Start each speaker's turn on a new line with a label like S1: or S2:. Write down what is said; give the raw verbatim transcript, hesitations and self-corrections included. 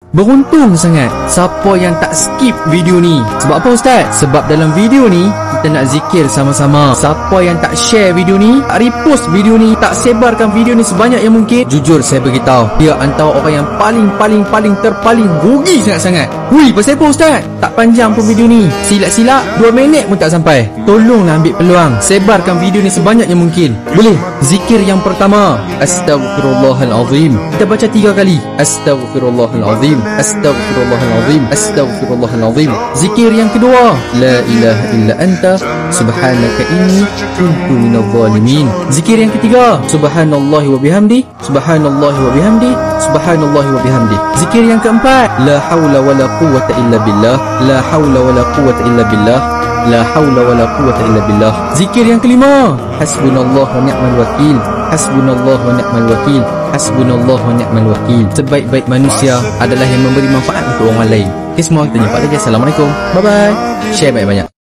S1: Beruntung sangat siapa yang tak skip video ni. Sebab apa Ustaz? Sebab dalam video ni kita nak zikir sama-sama. Siapa yang tak share video ni, tak repost video ni, tak sebarkan video ni sebanyak yang mungkin, jujur saya beritahu, dia antara orang yang paling-paling-paling terpaling rugi sangat-sangat. Hui, pasal apa Ustaz? Tak panjang pun video ni, silap-silap dua minit pun tak sampai. Tolonglah ambil peluang, sebarkan video ni sebanyak yang mungkin. Boleh? Zikir yang pertama, Astaghfirullahalazim. Kita baca tiga kali, Astaghfirullahalazim, Astaghfirullahalazim, Astaghfirullahalazim. Zikir yang kedua, La ilaha illa anta subhanaka inni kuntu minadh dhalimin. Zikir yang ketiga, Subhanallahi wa bihamdi, Subhanallahi wa bihamdi, Subhanallahi wa bihamdi. Zikir yang keempat, La haula wala quwwata illa billah, La haula wala quwwata illa billah, La haula wala quwwata illa billah. Zikir yang kelima, Hasbunallah wa ni'mal wakil, Hasbunallah wa ni'mal wakil, Hasbunallah wa ni'mal wakil. Sebaik-baik manusia adalah yang memberi manfaat untuk orang lain. Okay, semua kita jumpa lagi. Assalamualaikum. Bye bye. Share banyak-banyak.